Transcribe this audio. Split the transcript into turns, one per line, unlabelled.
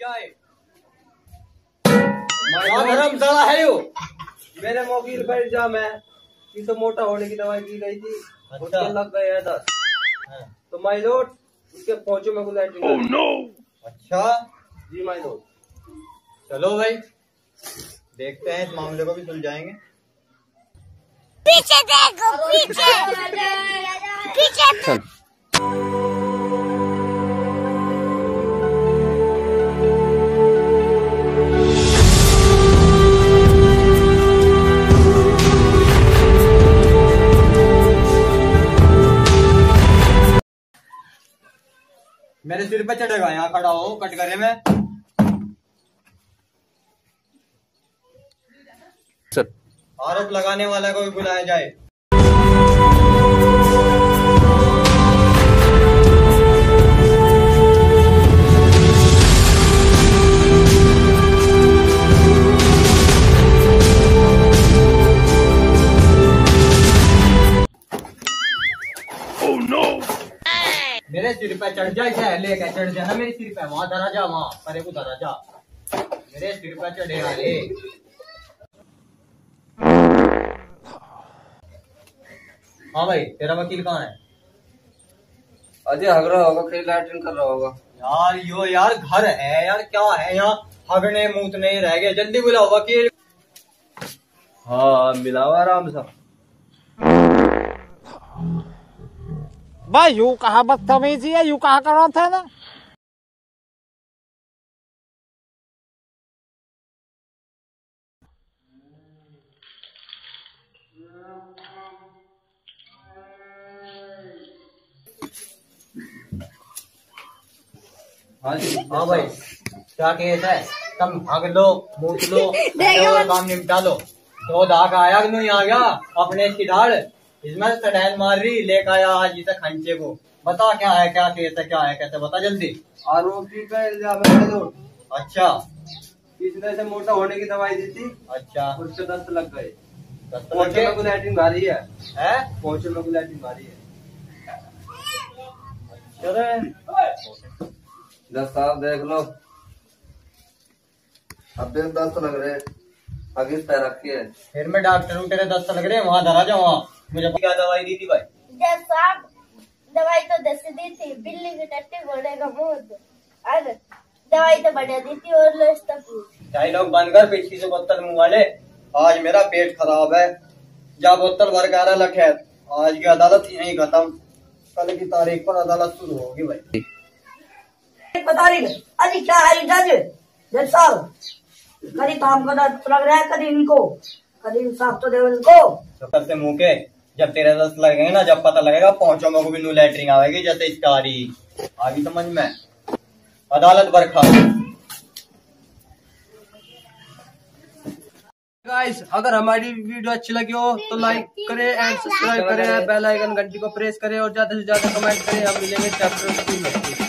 जाए। धर्मशाला है यो।
मेरे मोबाइल पर जा मैं ये तो मोटा होने की दवाई की गई थी।
अच्छा।
उसके लग गए हैं 10। तो माय लॉर्ड उसके पहुंचो मेरे को लैट्रिन।
Oh no. अच्छा
जी माय लॉर्ड।
चलो भाई देखते हैं, इस मामले को भी सुलझाएंगे।
पीछे देखो, पीछे पीछे।
चल। मेरे सिर पे चढ़ेगा, यहाँ खड़ा हो, कट करे मैं। आरोप लगाने वाला को भी बुलाया जाए। Oh no! मेरे सिर पे चढ़ जा, इसे लेके चढ़ जाना मेरे सिर पे, वहां धरा जा, वहां परे को धरा जा, मेरे सिर पे चढ़े वाले। हाँ भाई तेरा वकील कहाँ है?
अजय हग रहा होगा, कहीं लैट्रिन कर रहा होगा।
यार यो यार घर है यार, क्या है यहाँ, हगने मूतने ही रह गए, जल्दी बुलाओ वकील।
हाँ मिलाओ आराम से।
भाई यू कहा बदतमीजी है, यू कहा कर रहा था ना।
हाँ जी।
हाँ भाई क्या केस है? तुम भाग लो, मूत लो और काम निपटा लो। तो दाग आया कि नहीं आ गया अपने इसकी दाढ़, इसमें सटैन मार रही, लेकर आया आज इसे खंचे को। बता क्या है, क्या केस है, क्या है, कैसे बता जल्दी।
आरोपी का इल्जाम है मेरे लोग।
अच्छा
इसने से मोटा होने की दवाई दी थी,
अच्छा
उसके 10 लग गए।
पहुंचे
पहुंचे मेरे को लैट्रिन भारी है।
है?
पहुंचे मेरे को लैट्रिन भारी है।
चले
जज साहब देख लो, अब भी 10 लग रहे, आगे पैर रखी है।
फिर मैं डॉक्टर हूँ, तेरे 10 लग रहे हैं, वहाँ धरा जाओ, वहाँ मुझे क्या दवाई दी थी भाई?
जब साहब दवाई तो 10 दी थी, बिल्ली के टट्टे घोड़े का मुंह, और दवाई तो बढ़िया दी थी और लो इसका पूछ।
डायलॉग बंद कर, पीछे से बोतल मुंह वाले। आज मेरा पेट खराब है, जा बोतल भर के आ रहा लखैत। आज की अदालत यहीं खत्म, कल की तारीख पर अदालत शुरू होगी भाई।
पता नहीं अरे क्या है जज साहब, कभी काम करना लग रहा है, कभी इनको कभी इंसाफ तो दे इनको।
कल से मुंह के, जब तेरे 10 लगेंगे ना, जब पता लगेगा पहुंचो मेरे को भी न्यू लैटरिंग आएगी जैसे इसका आ रही आगे समझ में। अदालत बरखा।
गाइस अगर हमारी वीडियो अच्छी लगी हो तो लाइक करें एंड सब्सक्राइब करें, बेल आइकन घंटी को प्रेस करें और ज्यादा से ज्यादा कमेंट करें। हम मिलेंगे चैप्टर 2 में।